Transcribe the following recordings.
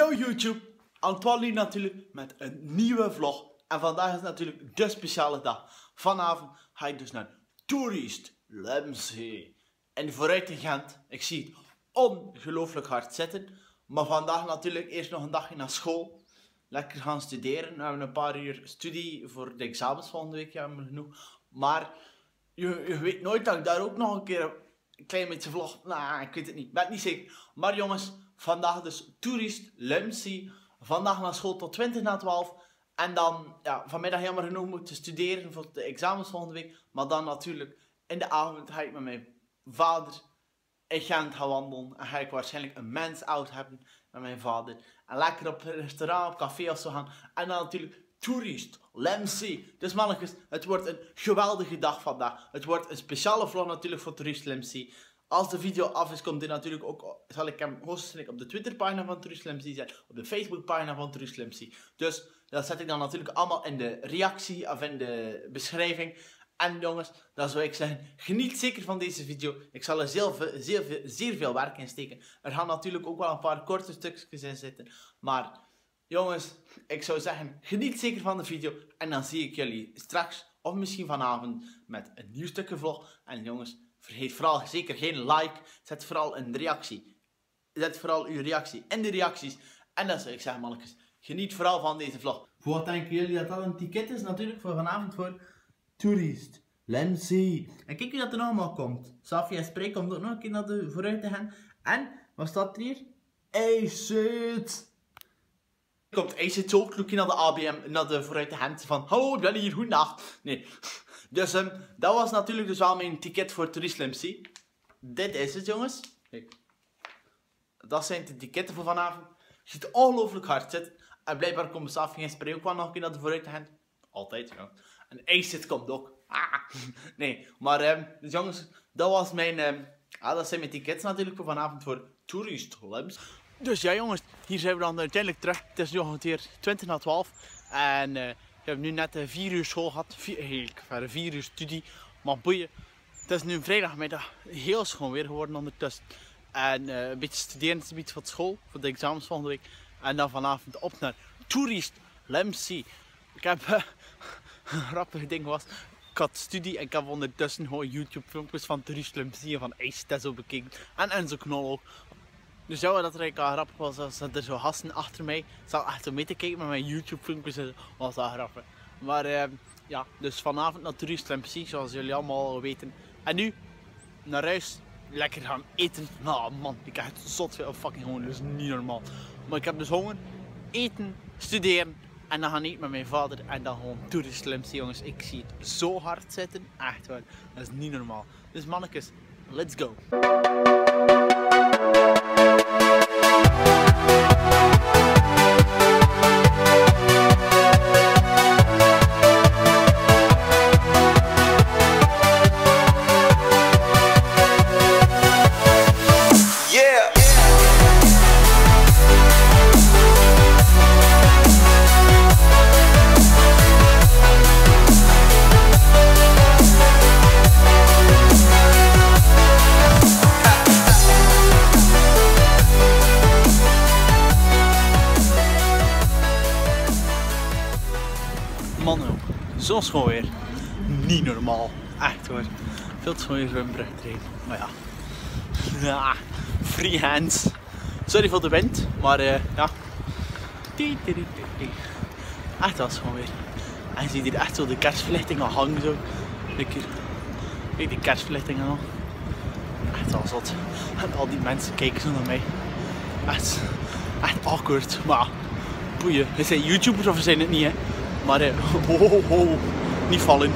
Yo YouTube, Antoine hier natuurlijk met een nieuwe vlog. En vandaag is natuurlijk de speciale dag. Vanavond ga ik dus naar Toerist Lemzee. En vooruit in Gent, ik zie het ongelooflijk hard zitten. Maar vandaag natuurlijk eerst nog een dagje naar school. Lekker gaan studeren. We hebben een paar uur studie voor de examens volgende week, jammer genoeg. Maar je weet nooit dat ik daar ook nog een keer een klein beetje vlog. Nou, ik weet het niet, ik ben het niet zeker. Maar jongens, vandaag dus Toerist Lemzee. Vandaag naar school tot 20 na 12. En dan, ja, vanmiddag jammer genoeg moeten studeren voor de examens volgende week. Maar dan natuurlijk in de avond ga ik met mijn vader in Gent gaan wandelen. En ga ik waarschijnlijk een mens out hebben met mijn vader. En lekker op een restaurant, op café of zo gaan. En dan natuurlijk Toerist Lemzee. Dus mannetjes, het wordt een geweldige dag vandaag. Het wordt een speciale vlog natuurlijk voor Toerist Lemzee. Als de video af is, komt dit natuurlijk ook, zal ik hem hoogstwaarschijnlijk op de Twitterpagina van Toerist Lemzee zetten, op de Facebookpagina van Toerist Lemzee. Dus dat zet ik dan natuurlijk allemaal in de reactie of in de beschrijving. En jongens, dan zou ik zeggen, geniet zeker van deze video. Ik zal er zeer veel werk in steken. Er gaan natuurlijk ook wel een paar korte stukjes in zitten. Maar jongens, ik zou zeggen, geniet zeker van de video. En dan zie ik jullie straks, of misschien vanavond, met een nieuw stukje vlog. En jongens, vergeet vooral zeker geen like. Zet vooral een reactie. Zet vooral uw reactie in de reacties. En dan zou ik zeggen, mannetjes, geniet vooral van deze vlog. Voor wat denken jullie dat dat een ticket is? Natuurlijk voor vanavond voor Toerist Lemzee. En kijk wie dat er nog allemaal komt. Safia Spray komt ook nog een keer naar de vooruit te gaan. En, wat staat er hier? Acid. Komt Acid ook een keer naar de ABM, naar de vooruit te gaan. Van, hallo, ik ben hier, goedenacht. Nee. Dus dat was natuurlijk dus wel mijn ticket voor Toerist Lemzee. Dit is het, jongens. Kijk. Dat zijn de ticketten voor vanavond. Je ziet ongelooflijk hard zitten. En blijkbaar komt Safia Spray ook wel nog een keer naar de vooruit te gaan. Altijd, ja. En Acid komt ook. Nee, maar dus jongens, dat was mijn, dat zijn mijn tickets natuurlijk voor vanavond voor Toerist Lemzee. Dus ja jongens, hier zijn we dan uiteindelijk terug. Het is nu ongeveer 20 na 12. En ik heb nu net 4 uur school gehad. 4 uur studie. Maar boeien, het is nu een vrijdagmiddag. Heel schoon weer geworden ondertussen. En een beetje studeren gebied van school. Voor de examens volgende week. En dan vanavond op naar Toerist Lemzee. Ik heb... een grappig ding was, ik had studie en ik heb ondertussen gewoon YouTube filmpjes van Toerist Lemzee en van Acid en zo bekeken. En Enzo Knol ook. Dus ja, dat er eigenlijk al grappig was, als er zo gasten achter mij zat echt zo mee te kijken met mijn YouTube filmpjes, was dat grappig. Maar ja, dus vanavond naar Toerist Lemzee, zoals jullie allemaal al weten. En nu, naar huis, lekker gaan eten. Nou man, ik heb echt zot veel fucking honger, dat is niet normaal. Maar ik heb dus honger, eten, studeren. En dan gaan eten met mijn vader en dan gewoon Toerist Lemzee, jongens. Ik zie het zo hard zitten. Echt waar. Dat is niet normaal. Dus mannetjes, let's go. Mannen, zo schoon weer. Niet normaal. Echt hoor. Veel te schoon weer zwembrug erin. Maar ja. Ja. Freehands. Sorry voor de wind, maar ja. Echt wel schoon weer. En je ziet hier echt zo de kerstverlichtingen hangen zo. Kijk die kerstverlichtingen nog. Echt wel zot. En al die mensen kijken zo naar mij. Echt awkward. Maar boeien. We zijn YouTubers of we zijn het niet hè. Maar niet vallen.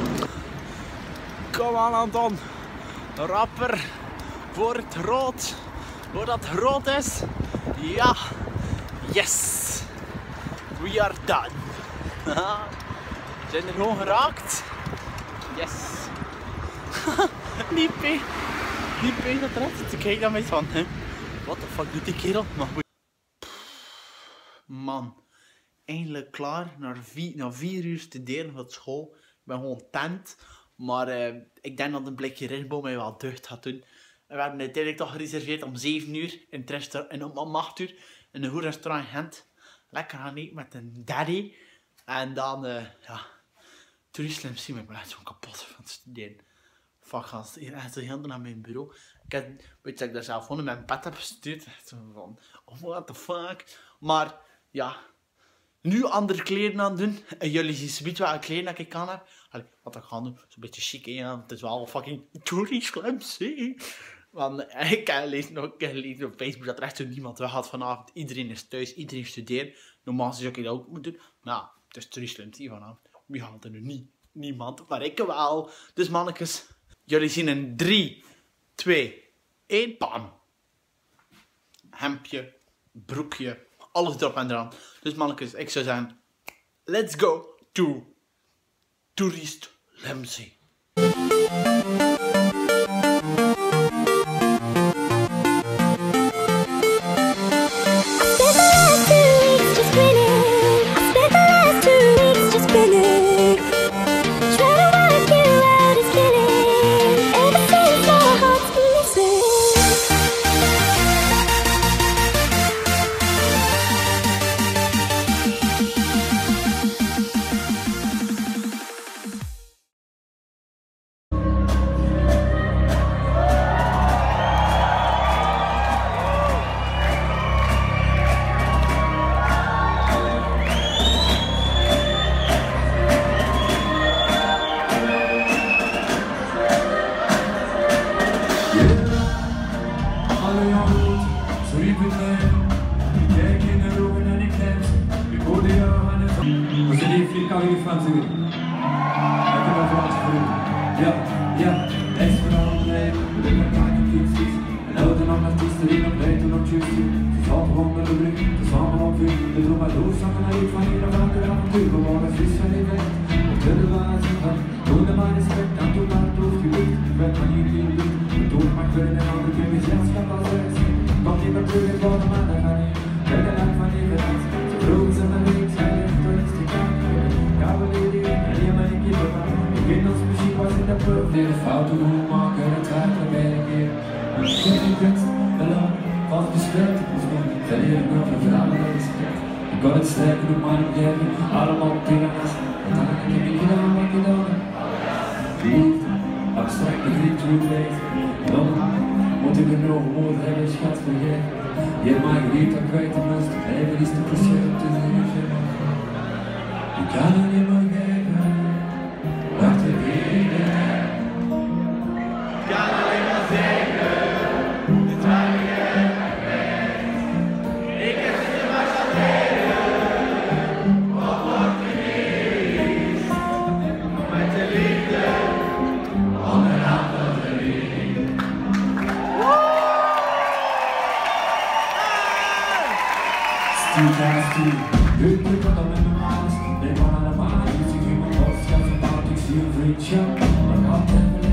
Kom aan Anton. Rapper. Voor het rood. Voordat het rood is. Ja. Yes. We are done. Zijn er gewoon geraakt. Yes. Liepie. Liepie dat eruit zit te kijken naar mij van. What the fuck doet die kerel? Man. Eindelijk klaar, na 4 uur studeren van school. Ik ben gewoon tent. Maar ik denk dat een blikje Red mij wel deugd gaat doen. En we hebben uiteindelijk toch gereserveerd om 7 uur in het restaurant en om 8 uur. in een goed restaurant in Gent. Lekker gaan eten met een daddy. En dan, ja, toerist slim zien, maar ik ben echt zo kapot van het studeren. Fuck, gast, hier echt zo heel naar mijn bureau. Weet je dat ik daar zelf gewoon in mijn pet heb gestuurd. Echt zo van, oh what the fuck. Maar, ja, nu andere kleren aan doen. En jullie zien zoiets welke kleren dat ik aan heb. Allee, wat ik ga doen, zo'n beetje chic, hè. Het is wel fucking toerist slim zien. Want ik lees nog op Facebook dat er echt zo niemand weg had vanavond. Iedereen is thuis, iedereen studeert. Normaal zou ik dat ook moeten doen. Maar ja, het is toerist slim zien vanavond. Wie gaat er nu niet? Niemand, maar ik wel. Dus mannetjes, jullie zien een 3, 2, 1, pam. Hemdje, broekje, alles erop en eraan. Dus mannetjes, ik zou zeggen, let's go to Toerist Lemzee. Ik kan het sterker doen, maar ik heb het allemaal op pina's. En dan heb ik niet gedaan wat ik gedaan heb. Liefde, abstract begrip teruglezen. Dan moet ik er nog een woord hebben, schat, vergeet. Je hebt mij geliefd, dat ik weten moest. Even is de persoon te zeggen. Ik kan het niet meer geven. Wacht even. Kan alleen maar zeggen. Dit waar ik heb. Ik heb het in mijn geleden. Wat wordt geweest? Met de liefde van een andere liefde. Stuur daar stuur. Ik doe dat dan met mijn maas. Nee, van allemaal. Ik zie iemand op, schat van ik zie een vriendje. Maar ik had het